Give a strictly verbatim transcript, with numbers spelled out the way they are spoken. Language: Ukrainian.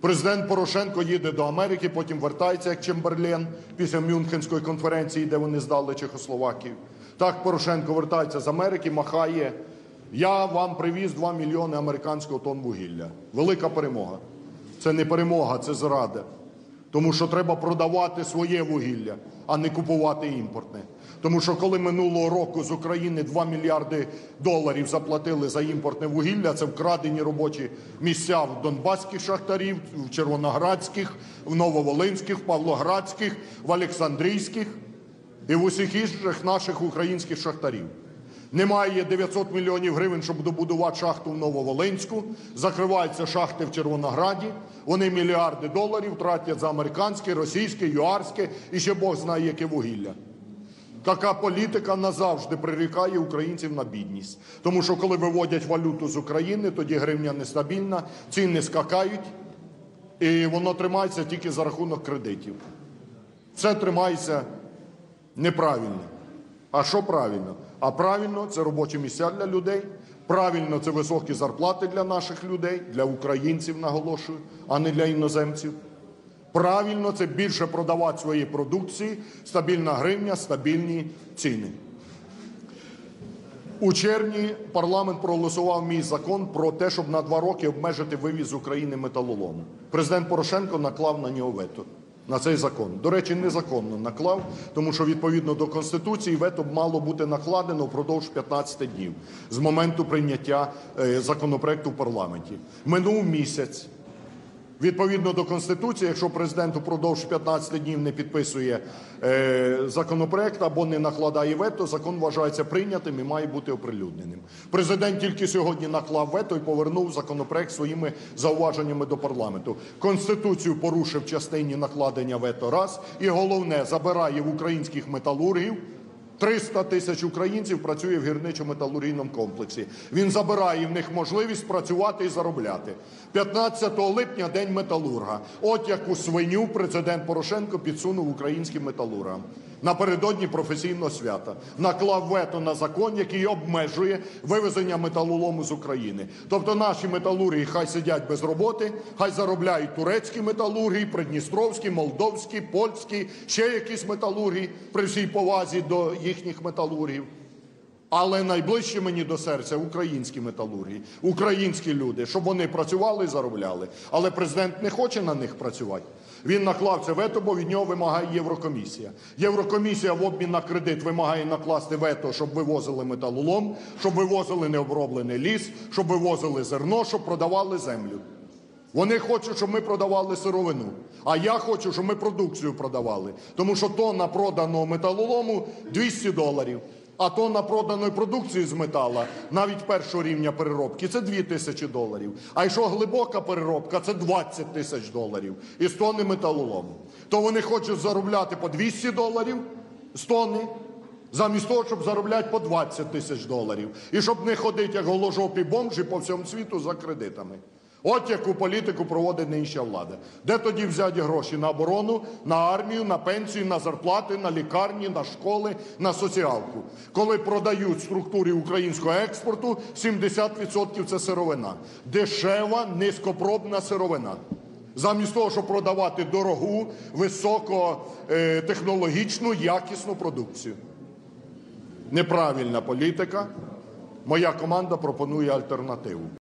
Президент Порошенко їде до Америки, потім вертається, як Чемберлен, після Мюнхенської конференції, де вони здали Чехословакію. Так Порошенко вертається з Америки, махає: "Я вам привіз два мільйони американського тонн вугілля". Велика перемога. Це не перемога, це зрада. Тому що треба продавати своє вугілля, а не купувати імпортне. Тому що коли минулого року з України два мільярди доларів заплатили за імпортне вугілля, це вкрадені робочі місця в донбаських шахтарів, в червоноградських, в нововолинських, в павлоградських, в олександрійських і в усіх інших наших українських шахтарів. Немає дев'ятсот мільйонів гривень, щоб добудувати шахту в Нововолинську, закриваються шахти в Червонограді, вони мільярди доларів тратять за американське, російське, юарське і ще Бог знає яке вугілля. Така політика назавжди прирікає українців на бідність. Тому що коли виводять валюту з України, тоді гривня нестабільна, ціни скакають, і воно тримається тільки за рахунок кредитів. Це тримається неправильно. А що правильно? А правильно – це робочі місця для людей, правильно – це високі зарплати для наших людей, для українців, наголошую, а не для іноземців. Правильно – це більше продавати свої продукції, стабільна гривня, стабільні ціни. У червні парламент проголосував мій закон про те, щоб на два роки обмежити вивіз з України металолому. Президент Порошенко наклав на нього вето. На цей закон. До речі, незаконно наклав, тому що відповідно до Конституції вето мало бути накладено впродовж п'ятнадцяти днів з моменту прийняття е, законопроекту в парламенті. Минув місяць. Відповідно до Конституції, якщо президент упродовж п'ятнадцяти днів не підписує е, законопроект або не накладає вето, закон вважається прийнятим і має бути оприлюдненим. Президент тільки сьогодні наклав вето і повернув законопроект своїми зауваженнями до парламенту. Конституцію порушив в частині накладення вето раз і, головне, забирає в українських металургів. триста тисяч українців працює в гірничо-металургійному комплексі. Він забирає в них можливість працювати і заробляти. п'ятнадцятого липня – День металурга. От яку свиню президент Порошенко підсунув українським металургам. Напередодні професійного свята. Наклав вето на закон, який обмежує вивезення металолому з України. Тобто наші металурги хай сидять без роботи, хай заробляють турецькі металурги, придністровські, молдовські, польські, ще якісь металурги, при всій повазі до їхніх металургів. Але найближче мені до серця українські металурги, українські люди, щоб вони працювали і заробляли. Але президент не хоче на них працювати. Він наклав це вето, бо від нього вимагає Єврокомісія. Єврокомісія в обмін на кредит вимагає накласти вето, щоб вивозили металолом, щоб вивозили необроблений ліс, щоб вивозили зерно, щоб продавали землю. Вони хочуть, щоб ми продавали сировину. А я хочу, щоб ми продукцію продавали. Тому що тонна проданого металолому – двісті доларів. А тонна проданої продукції з метала, навіть першого рівня переробки, це дві тисячі доларів. А якщо глибока переробка, це двадцять тисяч доларів із тонни металолому. То вони хочуть заробляти по двісті доларів з тонни, замість того, щоб заробляти по двадцять тисяч доларів. І щоб не ходити, як голожопі бомжі по всьому світу за кредитами. От яку політику проводить нинішня влада. Де тоді взяти гроші? На оборону, на армію, на пенсію, на зарплати, на лікарні, на школи, на соціалку. Коли продають в структурі українського експорту, сімдесят відсотків це сировина. Дешева, низькопробна сировина. Замість того, щоб продавати дорогу, високотехнологічну, якісну продукцію. Неправильна політика. Моя команда пропонує альтернативу.